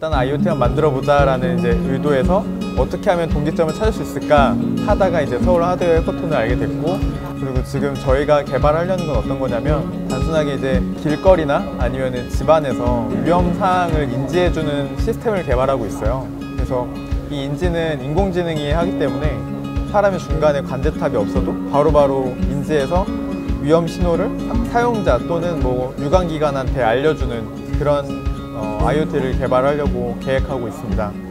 일단 IoT 한번 만들어보자라는 이제 의도에서 어떻게 하면 동기점을 찾을 수 있을까 하다가 이제 서울 하드웨어 해커톤을 알게 됐고, 그리고 지금 저희가 개발하려는 건 어떤 거냐면 단순하게 이제 길거리나 아니면은 집안에서 위험 사항을 인지해주는 시스템을 개발하고 있어요. 그래서 이 인지는 인공지능이 하기 때문에 사람이 중간에 관제탑이 없어도 바로바로 인지해서 위험 신호를 사용자 또는 뭐 유관기관한테 알려주는 그런 IoT를 개발하려고 계획하고 있습니다.